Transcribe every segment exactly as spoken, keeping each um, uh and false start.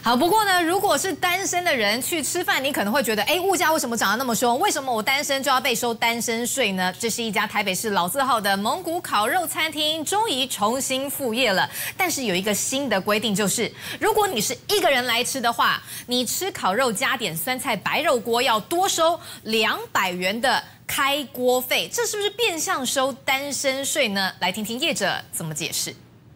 好，不过呢，如果是单身的人去吃饭，你可能会觉得，哎，物价为什么涨得那么凶？为什么我单身就要被收单身税呢？这是一家台北市老字号的蒙古烤肉餐厅，终于重新复业了。但是有一个新的规定，就是如果你是一个人来吃的话，你吃烤肉加点酸菜白肉锅要多收两百元的开锅费，这是不是变相收单身税呢？来听听业者怎么解释。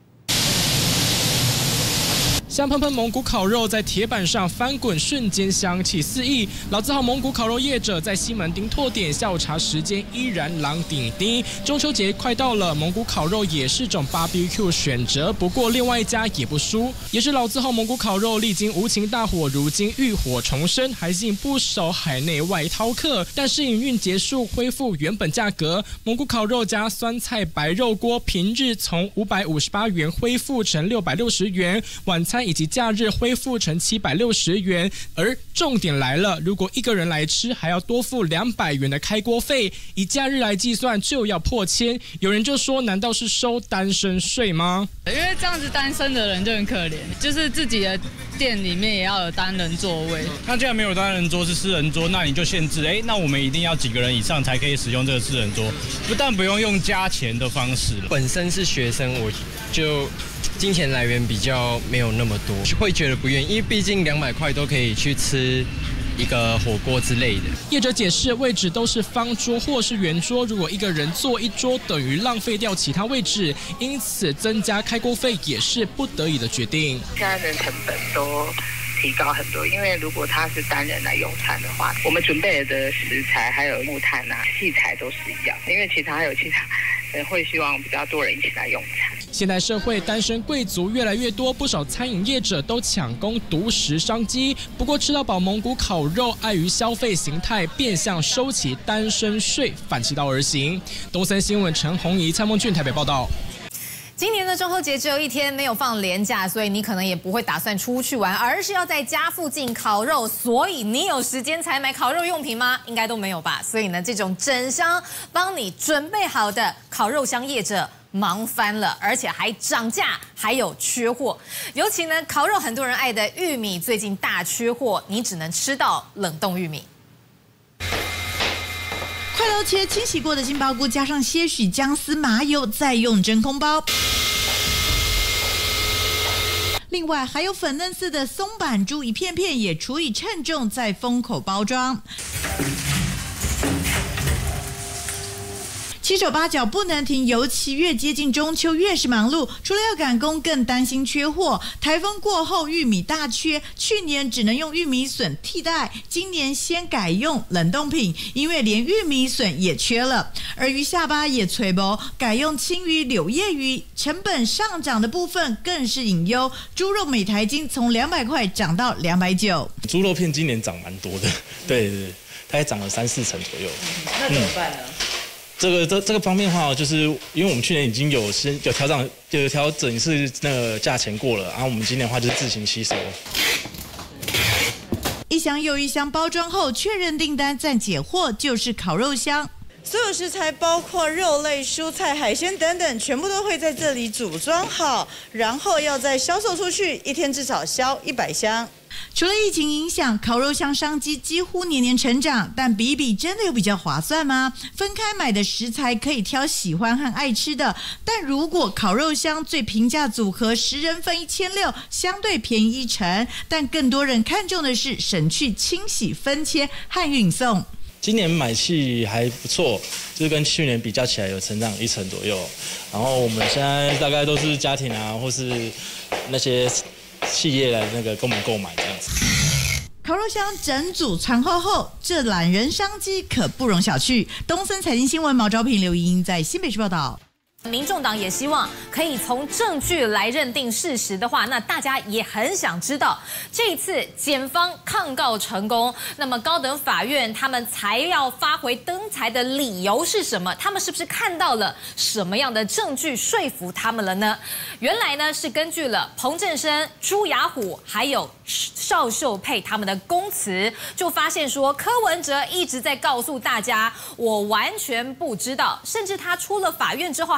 香喷喷蒙古烤肉在铁板上翻滚，瞬间香气四溢。老字号蒙古烤肉业者在西门町拓点，下午茶时间依然狼顶丁。中秋节快到了，蒙古烤肉也是种 B B Q 选择。不过另外一家也不输，也是老字号蒙古烤肉，历经无情大火，如今浴火重生，还吸引不少海内外饕客。但是营运结束，恢复原本价格，蒙古烤肉加酸菜白肉锅平日从五百五十八元恢复成六百六十元，晚餐 以及假日恢复成七百六十元，而重点来了，如果一个人来吃，还要多付两百元的开锅费，以假日来计算就要破千。有人就说，难道是收单身税吗？ 因为这样子单身的人就很可怜，就是自己的店里面也要有单人座位。 那既然没有单人桌是私人桌，那你就限制，哎，那我们一定要几个人以上才可以使用这个私人桌，不但不用用加钱的方式。 本身是学生，我就 金钱来源比较没有那么多，会觉得不愿意，因为毕竟两百块都可以去吃一个火锅之类的。 业者解释，位置都是方桌或是圆桌，如果一个人坐一桌，等于浪费掉其他位置，因此增加开锅费也是不得已的决定。 现在的成本都 提高很多，因为如果他是单人来用餐的话，我们准备的食材还有木炭啊、器材都是一样，因为其他还有其他人会希望比较多人一起来用餐。 现代社会单身贵族越来越多，不少餐饮业者都抢攻独食商机。不过吃到饱蒙古烤肉碍于消费形态，变相收起单身税，反其道而行。东森新闻陈宏仪、蔡梦俊台北报道。 今年的中秋节只有一天没有放连假，所以你可能也不会打算出去玩，而是要在家附近烤肉。所以你有时间才买烤肉用品吗？应该都没有吧。所以呢，这种整箱帮你准备好的烤肉箱业者 忙翻了，而且还涨价，还有缺货。尤其呢，烤肉很多人爱的玉米最近大缺货，你只能吃到冷冻玉米。 快刀切清洗过的杏鲍菇，加上些许姜丝、麻油，再用真空包。另外还有粉嫩似的松板猪，一片片也处以称重，再封口包装。 七手八脚不能停，尤其越接近中秋越是忙碌。除了要赶工，更担心缺货。台风过后，玉米大缺，去年只能用玉米笋替代，今年先改用冷冻品，因为连玉米笋也缺了。而鱼下巴也脆薄，改用青鱼、柳叶鱼，成本上涨的部分更是隐忧。猪肉每台斤从两百块涨到两百九。 猪肉片今年涨蛮多的，对对对，大概涨了三四成左右。 那怎么办呢？ 这个这这个方面的话，就是因为我们去年已经有先有调整，有调整是那个价钱过了，然后我们今年的话就是自行吸收。 一箱又一箱包装后，确认订单再解货，就是烤肉箱。所有食材包括肉类、蔬菜、海鲜等等，全部都会在这里组装好，然后要再销售出去，一天至少销一百箱。 除了疫情影响，烤肉箱商机几乎年年成长，但比一比真的有比较划算吗？分开买的食材可以挑喜欢和爱吃的，但如果烤肉箱最平价组合十人份一千六，相对便宜一成，但更多人看重的是省去清洗、分切和运送。 今年买气还不错，就是跟去年比较起来有成长一成左右。然后我们现在大概都是家庭啊，或是那些 企业来那个跟我们购买这样子。 烤肉箱整组传后后，这懒人商机可不容小觑。东森财经新闻毛昭平、刘莹莹在新北市报道。 民众党也希望可以从证据来认定事实的话，那大家也很想知道，这一次检方抗告成功，那么高等法院他们才要发回登台的理由是什么？他们是不是看到了什么样的证据说服他们了呢？原来呢是根据了彭振声、朱雅虎还有邵秀佩他们的供词，就发现说柯文哲一直在告诉大家，我完全不知道，甚至他出了法院之后还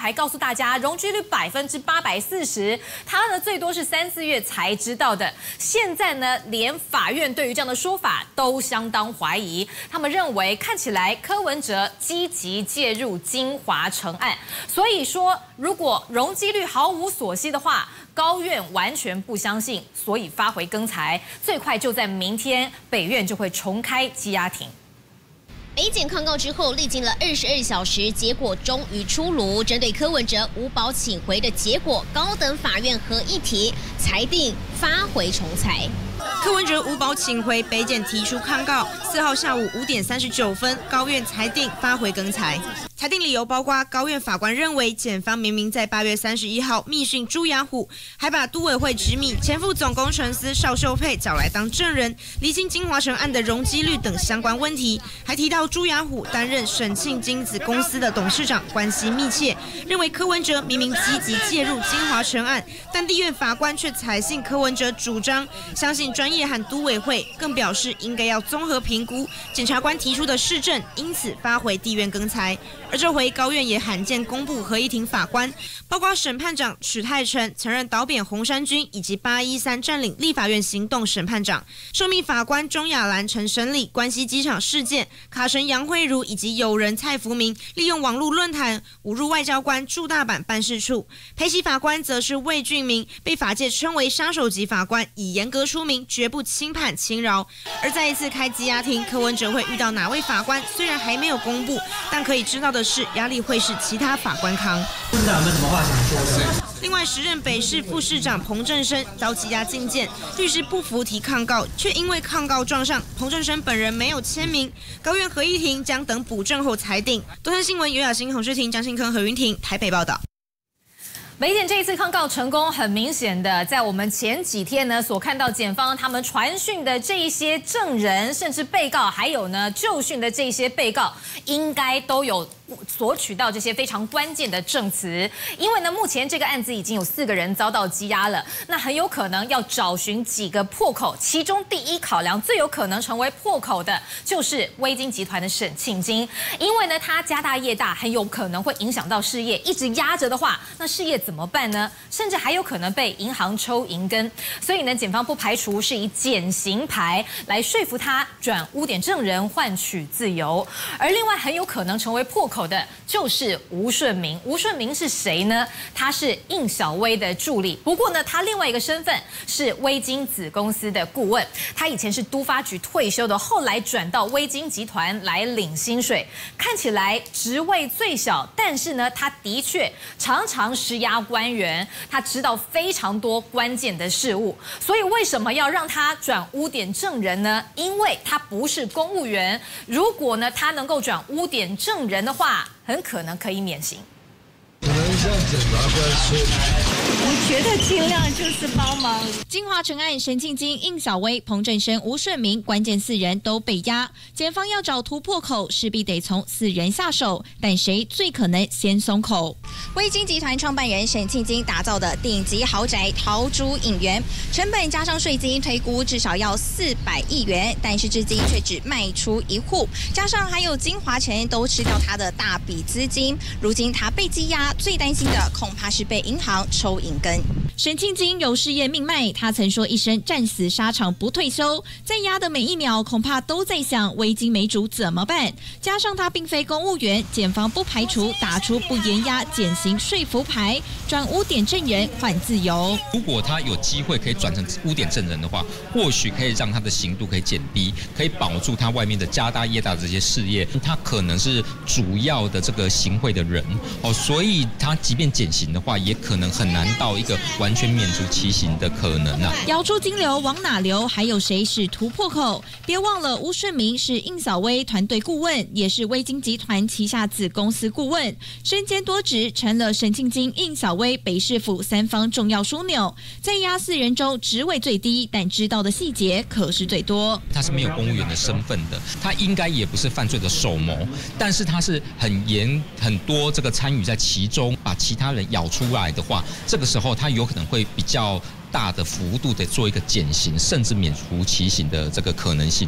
还告诉大家容积率百分之八百四十，他呢最多是三四月才知道的。现在呢，连法院对于这样的说法都相当怀疑，他们认为看起来柯文哲积极介入金华城案，所以说如果容积率毫无所悉的话，高院完全不相信，所以发回更裁，最快就在明天，北院就会重开羁押庭。 北检抗告之后，历经了二十二小时，结果终于出炉。针对柯文哲无保请回的结果，高等法院合议庭裁定发回重裁。 柯文哲无保请回，北检提出抗告。四号下午五点三十九分，高院裁定发回更裁。裁定理由包括高院法官认为，检方明明在八月三十一号密讯朱雅虎，还把都委会执秘前副总工程师邵秀佩找来当证人，厘清金华城案的容积率等相关问题，还提到朱雅虎担任沈庆金子公司的董事长，关系密切，认为柯文哲明明积极介入金华城案，但地院法官却采信柯文哲主张，相信专业和都委会，更表示应该要综合评估检察官提出的事证，因此发回地院更裁。而这回高院也罕见公布合议庭法官，包括审判长史泰成曾任导扁红衫军以及八一三占领立法院行动审判长，受命法官钟雅兰曾审理关西机场事件，卡神杨慧如以及友人蔡福明利用网络论坛侮辱外交官驻大阪办事处。陪席法官则是魏俊明，被法界称为杀手级法官，以严格出名，绝不轻判轻饶。而再一次开羁押庭，柯文哲会遇到哪位法官，虽然还没有公布，但可以知道的是，压力会是其他法官扛。 部长有没有什么话想说的？ 另外，时任北市副市长彭正生遭羁押禁见，律师不服提抗告，却因为抗告状上彭正生本人没有签名，高院合议庭将等补正后裁定。东森新闻尤雅欣、洪诗婷、张信科、何云婷台北报道。 北检这一次抗告成功，很明显的，在我们前几天呢所看到检方他们传讯的这一些证人，甚至被告，还有呢就讯的这些被告，应该都有索取到这些非常关键的证词。因为呢，目前这个案子已经有四个人遭到羁押了，那很有可能要找寻几个破口，其中第一考量最有可能成为破口的，就是威金集团的沈庆金，因为呢他家大业大，很有可能会影响到事业，一直压着的话，那事业怎么办呢？甚至还有可能被银行抽银根，所以呢，检方不排除是以减刑牌来说服他转污点证人，换取自由。而另外很有可能成为破口的，就是吴顺明。吴顺明是谁呢？他是应小薇的助理，不过呢，他另外一个身份是威金子公司的顾问。他以前是都发局退休的，后来转到威金集团来领薪水，看起来职位最小，但是呢，他的确常常施压官员，他知道非常多关键的事物，所以为什么要让他转污点证人呢？因为他不是公务员，如果呢他能够转污点证人的话，很可能可以免刑。 可能像检察官说， 我觉得尽量就是帮忙。 金华城案，沈庆金、应小薇、彭正生、吴顺明，关键四人都被押，检方要找突破口，势必得从四人下手，但谁最可能先松口？ 威金集团创办人沈庆金打造的顶级豪宅桃竹影园，成本加上税金推估至少要四百亿元，但是至今却只卖出一户，加上还有金华城都吃掉他的大笔资金，如今他被羁押。最担心的恐怕是被银行抽银根。 沈庆金有事业命脉，他曾说一生战死沙场不退休，在押的每一秒恐怕都在想威金美主怎么办。加上他并非公务员，检方不排除打出不严押减刑说服牌，转污点证人换自由。 如果他有机会可以转成污点证人的话，或许可以让他的刑度可以减低，可以保住他外面的家大业大的这些事业。他可能是主要的这个行贿的人哦，所以他即便减刑的话，也可能很难到一个完全免除其刑的可能啊。 咬住金流往哪流？还有谁是突破口？别忘了吴顺明是应小薇团队顾问，也是威金集团旗下子公司顾问，身兼多职，成了沈庆金、应小薇、北市府三方重要枢纽。在押四人中，职位最低，但知道的细节可是最多。 他是没有公务员的身份的，他应该也不是犯罪的首谋，但是他是很严很多这个参与在其中，把其他人咬出来的话，这个时候他有可能会比较大的幅度的做一个减刑，甚至免除其刑的这个可能性。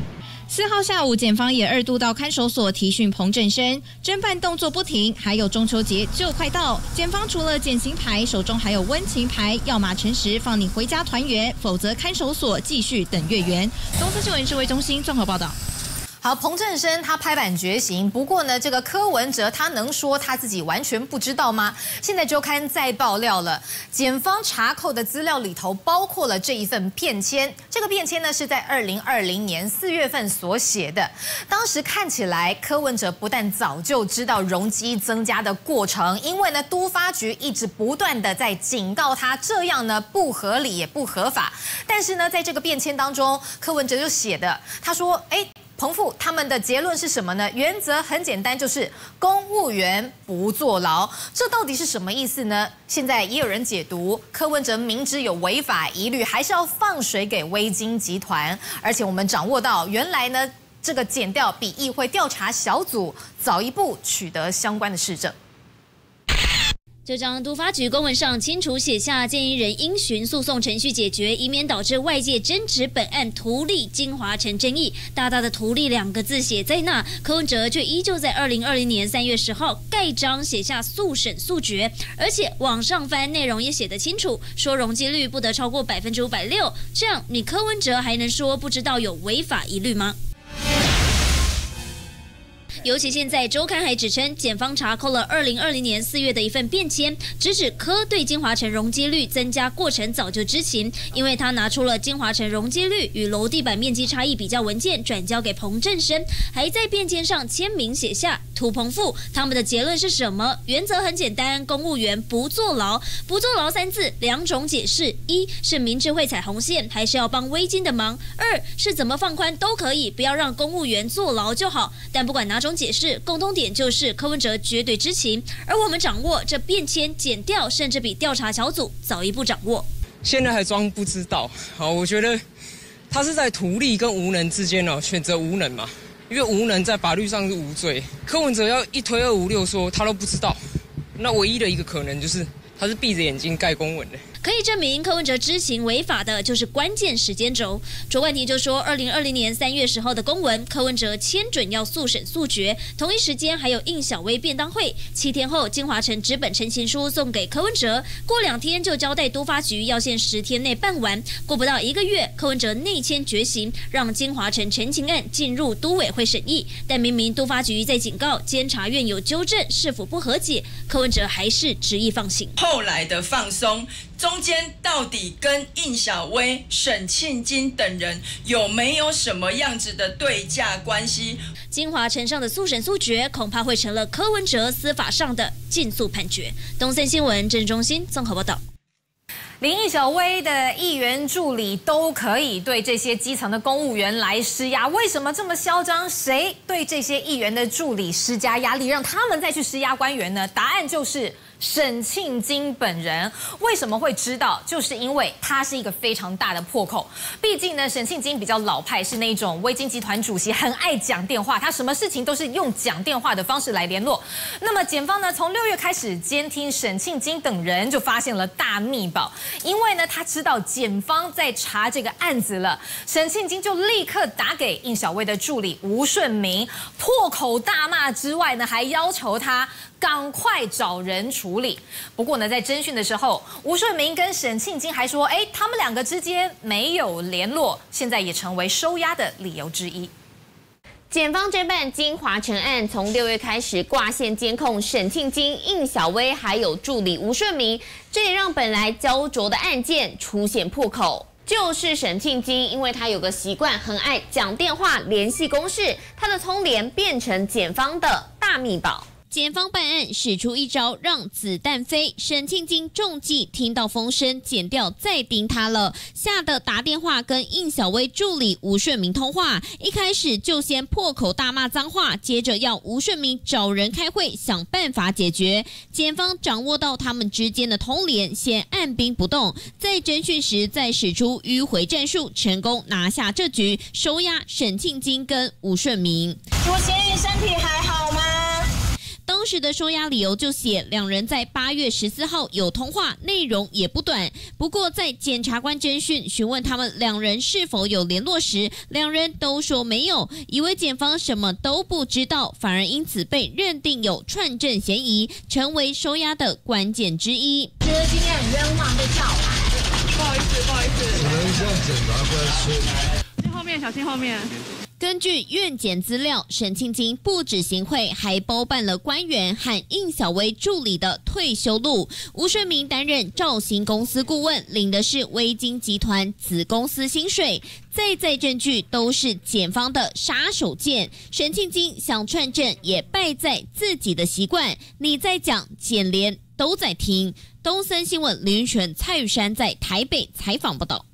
四号下午，检方也二度到看守所提讯彭振生，侦办动作不停。还有中秋节就快到，检方除了减刑牌，手中还有温情牌，要么诚实放你回家团圆，否则看守所继续等月圆。东森新闻智慧中心综合报道。 好，彭振生他拍板决刑，不过呢，这个柯文哲他能说他自己完全不知道吗？现在周刊再爆料了，检方查扣的资料里头包括了这一份便签，这个便签呢是在二零二零年四月份所写的。当时看起来柯文哲不但早就知道容积增加的过程，因为呢都发局一直不断的在警告他，这样呢不合理也不合法。但是呢，在这个便签当中，柯文哲就写的，他说，哎。彭父他们的结论是什么呢？原则很简单，就是公务员不坐牢。这到底是什么意思呢？现在也有人解读，柯文哲明知有违法疑虑，还是要放水给威金集团。而且我们掌握到，原来呢，这个检调比议会调查小组早一步取得相关的事证。 这张都发局公文上清楚写下，建议人应循诉讼程序解决，以免导致外界争执本案图利金华城争议。大大的图利两个字写在那，柯文哲却依旧在二零二零年三月十号盖章写下速审速决，而且往上翻内容也写得清楚，说容积率不得超过百分之五百六。这样，你柯文哲还能说不知道有违法疑虑吗？尤其现在周刊还指称，检方查扣了二零二零年四月的一份便签，直指柯对金华城容积率增加过程早就知情，因为他拿出了金华城容积率与楼地板面积差异比较文件转交给彭振生，还在便签上签名写下涂彭父他们的结论是什么？原则很简单，公务员不坐牢。不坐牢三字两种解释：一是明知会踩红线，还是要帮威金的忙；二是怎么放宽都可以，不要让公务员坐牢就好。但不管哪种解释，共通点就是柯文哲绝对知情，而我们掌握这便签检调，甚至比调查小组早一步掌握。 现在还装不知道，好，我觉得他是在图利跟无能之间哦，选择无能嘛，因为无能在法律上是无罪。柯文哲要一推二五六说他都不知道，那唯一的一个可能就是他是闭着眼睛盖公文的。 可以证明柯文哲知情违法的，就是关键时间轴。卓冠廷就说，二零二零年三月十号的公文，柯文哲签准要速审速决，同一时间还有应小薇便当会。七天后，金华城纸本陈情书送给柯文哲，过两天就交代都发局要限十天内办完。过不到一个月，柯文哲内签决刑，让金华城陈情案进入都委会审议。但明明都发局在警告监察院有纠正，是否不和解，柯文哲还是执意放行。 后来的放松。中间到底跟应小薇、沈庆金等人有没有什么样子的对价关系？ 金华城上的速审速决，恐怕会成了柯文哲司法上的竞速判决。东森新闻郑中心综合报道。 连应小薇的议员助理都可以对这些基层的公务员来施压，为什么这么嚣张？谁对这些议员的助理施加压力，让他们再去施压官员呢？答案就是沈庆金本人。为什么会知道？就是因为他是一个非常大的破口。毕竟呢，沈庆金比较老派，是那种威金集团主席，很爱讲电话，他什么事情都是用讲电话的方式来联络。那么检方呢，从六月开始监听沈庆金等人，就发现了大密宝。因为呢，他知道检方在查这个案子了，沈庆金就立刻打给应小薇的助理吴顺明，破口大骂之外呢，还要求他赶快找人处理。不过呢，在侦讯的时候，吴顺明跟沈庆金还说，哎，他们两个之间没有联络，现在也成为收押的理由之一。 检方侦办金华城案，从六月开始挂线监控沈庆金、应小薇还有助理吴顺明，这也让本来焦灼的案件出现破口。就是沈庆金，因为他有个习惯，很爱讲电话联系公事，他的通联变成检方的大密宝。 检方办案使出一招让子弹飞，沈庆金中计，听到风声，检调再盯他了，吓得打电话跟应小薇助理吴顺明通话，一开始就先破口大骂脏话，接着要吴顺明找人开会想办法解决。检方掌握到他们之间的通联，先按兵不动，在侦讯时再使出迂回战术，成功拿下这局，收押沈庆金跟吴顺明。 主嫌疑身体还好吗？ 当当时的收押理由就写，两人在八月十四号有通话，内容也不短。不过在检察官侦讯询问他们两人是否有联络时，两人都说没有，以为检方什么都不知道，反而因此被认定有串证嫌疑，成为收押的关键之一。 觉得今天很冤枉被叫来， 不好意思，不好意思，只能向检察官说。 小心后面，小心后面。 根据院检资料，沈庆金不止行贿，还包办了官员和应小薇助理的退休路。吴顺明担任兆兴公司顾问，领的是威金集团子公司薪水。在在证据都是检方的杀手锏。沈庆金想串证，也败在自己的习惯。你在讲，检联都在听。东森新闻林云泉、蔡玉山在台北采访报道。